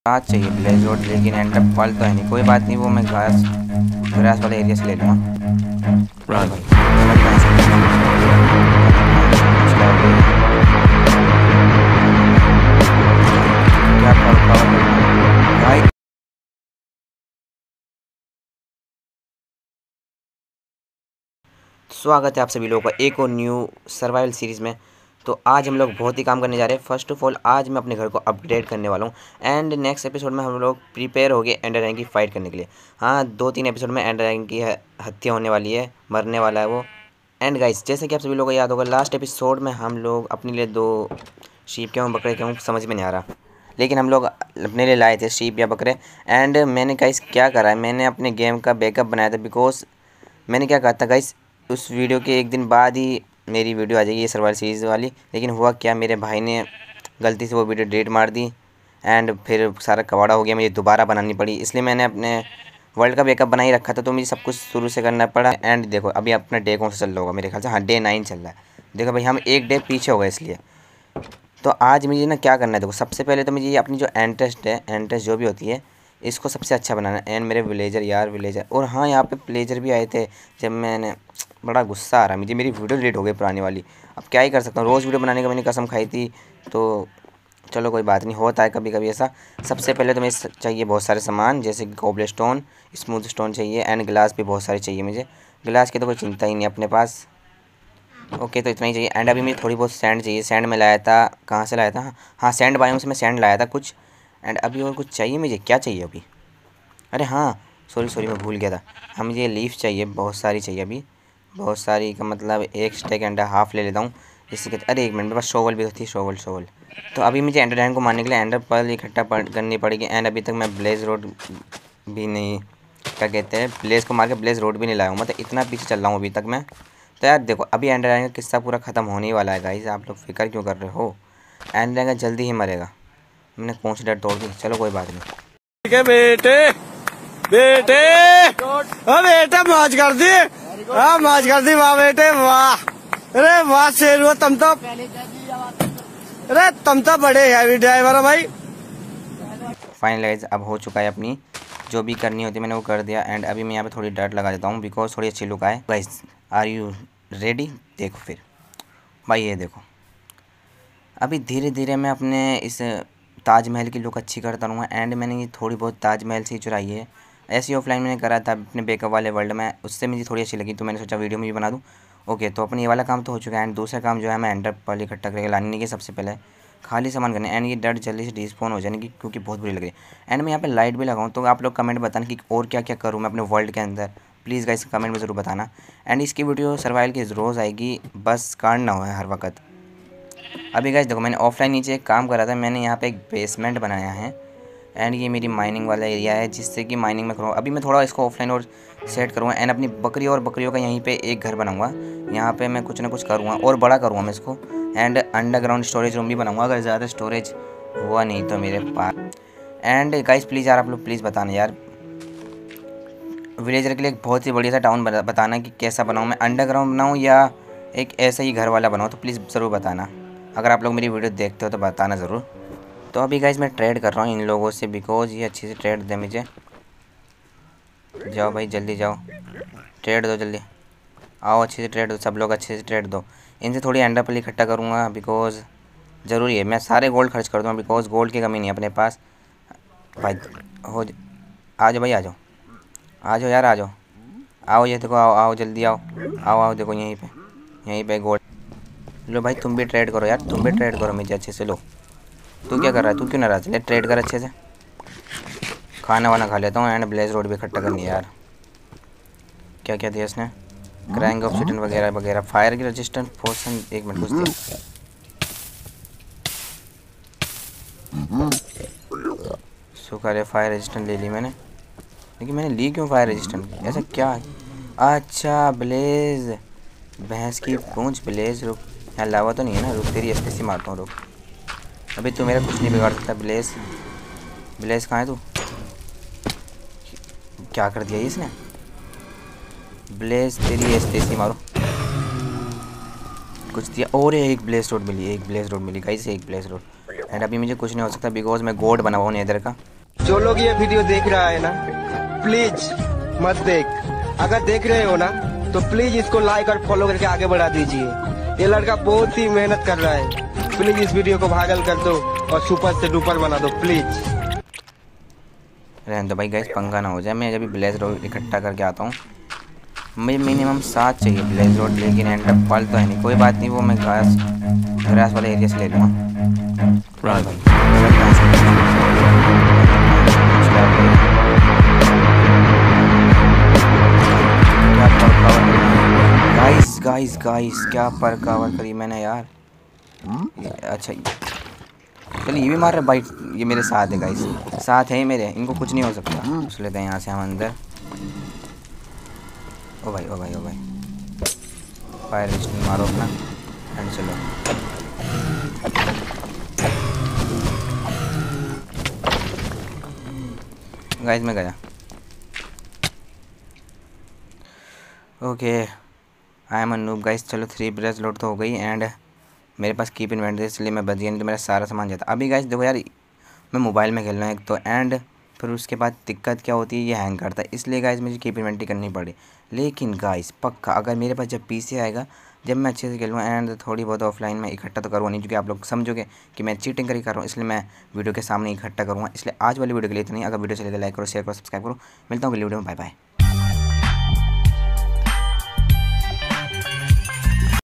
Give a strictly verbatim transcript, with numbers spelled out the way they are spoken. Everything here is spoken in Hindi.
आज चाहिए ब्लेज रोड, लेकिन एंटर पॉल तो है नहीं। कोई बात नहीं, वो मैं घास ग्रास वाले एरिया से ले लूँगा। स्वागत है आप सभी लोगों का एक और न्यू सर्वाइवल सीरीज़ में। तो आज हम लोग बहुत ही काम करने जा रहे हैं। फर्स्ट ऑफ ऑल आज मैं अपने घर को अपग्रेड करने वाला हूँ एंड नेक्स्ट एपिसोड में हम लोग प्रिपेयर हो गए एंडर ड्रैगन की फ़ाइट करने के लिए। हाँ, दो तीन एपिसोड में एंडर ड्रैगन की हत्या होने वाली है, मरने वाला है वो। एंड गाइस, जैसे कि आप सभी लोगों को याद होगा, लास्ट एपिसोड में हम लोग अपने लिए दो शीप के हूँ बकरे के हूँ समझ में नहीं आ रहा, लेकिन हम लोग अपने लिए लाए थे शीप या बकरे। एंड मैंने गाइस क्या करा है, मैंने अपने गेम का बैकअप बनाया था। बिकॉज मैंने क्या कहा था गाइस, उस वीडियो के एक दिन बाद ही मेरी वीडियो आ जाएगी ये सर्वाइवल सीरीज़ वाली। लेकिन हुआ क्या, मेरे भाई ने गलती से वो वीडियो डिलीट मार दी एंड फिर सारा कबाड़ा हो गया, मुझे दोबारा बनानी पड़ी। इसलिए मैंने अपने वर्ल्ड का बैकअप बना ही रखा था, तो मुझे सब कुछ शुरू से करना पड़ा। एंड देखो अभी अपना डे कौन सा चल रहा होगा, मेरे ख्याल से हाँ डे नाइन चल रहा है। देखो भाई हम एक डे पीछे हो गए इसलिए। तो आज मुझे ना क्या करना है, देखो सबसे पहले तो मुझे ये अपनी जो एंट्रेस्ट है, एंट्रेस्ट जो भी होती है, इसको सबसे अच्छा बनाना। एंड मेरे विलेजर यार विलेजर, और हाँ यहाँ पे प्लेजर भी आए थे। जब मैंने बड़ा गुस्सा आ रहा मुझे, मेरी वीडियो डिलीट हो गई पुरानी वाली। अब क्या ही कर सकता हूँ, रोज़ वीडियो बनाने का मैंने कसम खाई थी। तो चलो कोई बात नहीं, होता है कभी कभी ऐसा। सबसे पहले तो मुझे चाहिए बहुत सारे सामान, जैसे कि कोबल स्टोन, स्मूथ स्टोन चाहिए एंड गिलास भी बहुत सारे चाहिए मुझे। गिलास की तो कोई चिंता ही नहीं अपने पास। ओके तो इतना ही चाहिए। एंड अभी मुझे थोड़ी बहुत सैंड चाहिए। सैंड मैं लाया था, कहाँ से लाया था, हाँ सैंड बायोम से मैं सैंड लाया था कुछ। एंड अभी और कुछ चाहिए मुझे, क्या चाहिए अभी, अरे हाँ सॉरी सॉरी मैं भूल गया था। हम मुझे लीफ चाहिए, बहुत सारी चाहिए अभी, बहुत सारी का मतलब एक स्टेक एंड हाफ ले लेता हूँ जिससे कि, अरे एक मिनट मेरे पास शोवल भी थी, शोवल शोवल। तो अभी मुझे एंडर ड्रैगन को मारने के लिए एंडर पर्ल इकट्ठा करनी पड़ेगी। एंड अभी तक मैं ब्लेज रोड भी नहीं, क्या कहते हैं, ब्लेज को मार के ब्लेज रोड भी नहीं लाया हूँ, मतलब इतना पीछे चल रहा हूँ अभी तक मैं। तो यार देखो अभी एंडर ड्रैगन का किस्सा पूरा ख़त्म होने ही वाला है गाइस, आप लोग फिक्र क्यों कर रहे हो, एंडर ड्रैगन जल्दी ही मरेगा। मैंने कौन सी डर तोड़ दी, चलो कोई बात नहीं। ठीक है बेटे बेटे हाँ बेटे मौज कर दी, हाँ मौज कर दी, वाह बेटे वाह, अरे वाह शेर हुआ तुम तो, अरे तुम तो बड़े हैवी ड्राइवर हो भाई। फाइनल गाइस अब हो चुका है, अपनी जो भी करनी होती है मैंने वो कर दिया। एंड अभी मैं यहाँ पे थोड़ी डर्ट लगा देता हूँ बिकॉज थोड़ी अच्छी लुक आए। गाइस आर यू रेडी, देखो फिर भाई ये देखो, अभी धीरे धीरे मैं अपने इस ताजमहल की लुक अच्छी करता रहूँगा। एंड मैंने ये थोड़ी बहुत ताजमहल से ही चुराई है, ऐसे ही ऑफलाइन मैंने करा था अपने बैकअप वाले वर्ल्ड में, उससे मुझे थोड़ी अच्छी लगी तो मैंने सोचा वीडियो में भी बना दूँ। ओके तो अपने ये वाला काम तो हो चुका है। एंड दूसरा काम जो है मैं एंडर पर्ल इकट्ठा करके लाने की, सबसे पहले खाली सामान करने। एंड ये डर जल्दी से डिस्पोन हो जाने की क्योंकि बहुत बुरी लग रही है। एंड मैं यहाँ पे लाइट भी लगाऊँ, तो आप लोग कमेंट बताना कि और क्या क्या करूँ मैं अपने वर्ल्ड के अंदर, प्लीज़ गाइस कमेंट में ज़रूर बताना। एंड इसकी वीडियो सर्वाइवल की रोज़ आएगी, बस कांड ना हो हर वक्त। अभी गाइस देखो मैंने ऑफलाइन नीचे एक काम करा था, मैंने यहाँ पे एक बेसमेंट बनाया है। एंड ये मेरी माइनिंग वाला एरिया है जिससे कि माइनिंग में करूँ। अभी मैं थोड़ा इसको ऑफलाइन और सेट करूँगा। एंड अपनी बकरी और बकरियों का यहीं पे एक घर बनाऊँगा, यहाँ पे मैं कुछ ना कुछ करूँगा और बड़ा करूँगा मैं इसको। एंड अंडरग्राउंड स्टोरेज रूम भी बनाऊँगा अगर ज़्यादा स्टोरेज हुआ नहीं तो मेरे पास। एंड गाइस प्लीज़ यार आप लोग प्लीज़ बताना यार, विलेजर के लिए एक बहुत ही बढ़िया सा टाउन बताना कि कैसा बनाऊँ मैं, अंडरग्राउंड बनाऊँ या एक ऐसा ही घर वाला बनाऊँ, तो प्लीज़ ज़रूर बताना। अगर आप लोग मेरी वीडियो देखते हो तो बताना ज़रूर। तो अभी गाइस मैं ट्रेड कर रहा हूँ इन लोगों से बिकॉज ये अच्छे से ट्रेड दे मुझे। जाओ भाई जल्दी जाओ, ट्रेड दो जल्दी, आओ अच्छे से ट्रेड दो, सब लोग अच्छे से ट्रेड दो। इनसे थोड़ी एंडर पर्ल इकट्ठा करूँगा बिकॉज ज़रूरी है, मैं सारे गोल्ड खर्च कर दूँगा बिकॉज गोल्ड की कमी नहीं है अपने पास। भाई हो आ जाओ भाई, आ जाओ आ जाओ यार, आ जाओ आओ, ये देखो आओ आओ जल्दी आओ आओ आओ, देखो यहीं पे यहीं पे गोल्ड लो भाई, तुम भी ट्रेड करो यार, तुम भी ट्रेड करो मुझे अच्छे से। लो तू क्या कर रहा है, तू क्यों नाराज है, ट्रेड कर अच्छे से, खाना वाना खा लेता हूँ। एंड ब्लेज रोड भी इकट्ठा करनी है यार। क्या क्या दिया इसने, क्रैंक ऑब्सिडियन वगैरह वगैरह, फायर की रेजिस्टेंट पोर्शन, एक मिनट कुछ दिया, सूखा रे फायर रेजिस्टेंट ले ली मैंने, लेकिन मैंने ली क्यों फायर रेजिस्टेंट, ऐसा क्या, अच्छा ब्लेज भैंस की पूंछ, ब्लेज रुक, यहाँ लावा तो नहीं है ना, रुक तेरी स्पेसी मारता हूँ रुक, अभी तू मेरा कुछ नहीं बिगाड़ सकता। ब्लेज ब्लेज कहाँ है तू, क्या कर दिया इसने, ब्लेज तेरी स्पेसी मारो, कुछ दिया। और एक ब्लेज रोड मिली, एक ब्लेज रोड मिली गाइस, एक ब्लेज रोड। एंड अभी मुझे कुछ नहीं हो सकता बिकॉज मैं गोड बना हुआ हूँ नेदर का। जो लोग ये वीडियो देख रहा है ना, प्लीज मत देख। अगर देख रहे हो ना तो प्लीज इसको लाइक और फॉलो करके आगे बढ़ा दीजिए। ये लड़का बहुत ही मेहनत कर रहा है। प्लीज इस वीडियो को वायरल कर दो और सुपर से डुपर बना दो प्लीज। रहने दो भाई गाइस, पंगा ना हो जाए। मैं जब ब्लेज रोड इकट्ठा करके आता हूँ। मुझे मिनिमम सात चाहिए ब्लेज रोड, लेकिन एंड अप फल तो है नहीं। कोई बात नहीं, वो मैं घास ग्रास वाले एरिया से ले लूँगा। गाइस गाइस गाइस क्या पर कवर करी मैंने यार। अच्छा चलिए, ये भी मार रहे बाइट। ये मेरे साथ है गाइस, साथ है मेरे, इनको कुछ नहीं हो सकता। घुस लेते हैं यहाँ से हम अंदर। ओ भाई ओ भाई ओ भाई, फायर स्टिंग मारो अपना एंड चलो। गाइस मैं गया। Okay I am a noob guys. चलो थ्री ब्रेस लोड तो हो गई एंड मेरे पास कीप इन्वेंटरी, इसलिए मैं बच गया, नहीं तो मेरा सारा सामान जाता। अभी गाइस देखो यार, मैं मोबाइल में खेल रहा हूँ एक तो, एंड फिर उसके बाद दिक्कत क्या होती है, ये हैंग करता है। इसलिए गाइस मुझे कीप इन्वेंटरी करनी पड़ी। लेकिन गाइस पक्का अगर मेरे पास जब पीसी आएगा, जब मैं अच्छे से खेलूँगा एंड थोड़ी बहुत ऑफलाइन में इकट्ठा तो करूँगा नहीं, क्योंकि आप लोग समझोगे कि मैं चीटिंग करके कर रहा हूँ, इसलिए मैं वीडियो के सामने इकट्ठा करूँगा। इसलिए आज वाली वीडियो के लिए इतना ही। अगर वीडियो चले तो लाइक करो, शेयर करो, सब्सक्राइब करो। मिलता हूँ अगली वीडियो में, बाय बाय।